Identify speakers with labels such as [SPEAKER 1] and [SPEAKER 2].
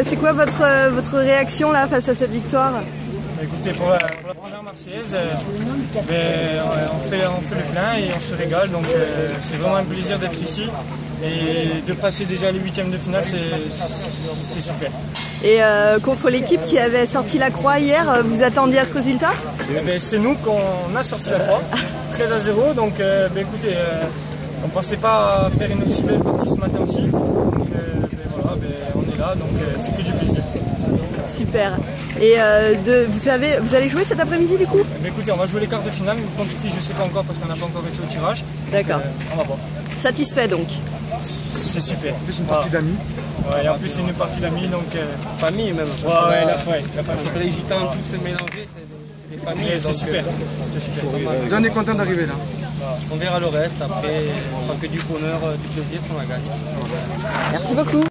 [SPEAKER 1] c'est quoi votre réaction là face à cette victoire?
[SPEAKER 2] Écoutez, pour la première Marseillaise, on fait le plein et on se régale, donc c'est vraiment un plaisir d'être ici et de passer déjà les huitièmes de finale, c'est super.
[SPEAKER 1] Et contre l'équipe qui avait sorti la croix hier, vous attendiez à ce résultat?
[SPEAKER 2] C'est nous qu'on a sorti la croix, 13-0, donc écoutez, on ne pensait pas faire une aussi belle partie ce matin aussi, donc voilà, on est là, donc c'est que du plaisir.
[SPEAKER 1] Super. Et vous allez jouer cet après-midi du coup?
[SPEAKER 2] Écoutez, on va jouer les quarts de finale, contre qui je ne sais pas encore parce qu'on n'a pas encore été au tirage.
[SPEAKER 1] D'accord.
[SPEAKER 2] On va voir.
[SPEAKER 1] Satisfait donc?
[SPEAKER 2] C'est super.
[SPEAKER 3] En plus une partie d'amis.
[SPEAKER 2] Ouais, et en plus c'est une partie d'amis, donc...
[SPEAKER 4] Famille même.
[SPEAKER 2] Ouais, la famille.
[SPEAKER 4] Entre les gitans tous se mélanger, c'est des familles.
[SPEAKER 2] C'est super. C'est super.
[SPEAKER 3] John est content d'arriver là.
[SPEAKER 4] On verra le reste, après ce sera que du bonheur, du plaisir si on la gagne.
[SPEAKER 1] Merci beaucoup.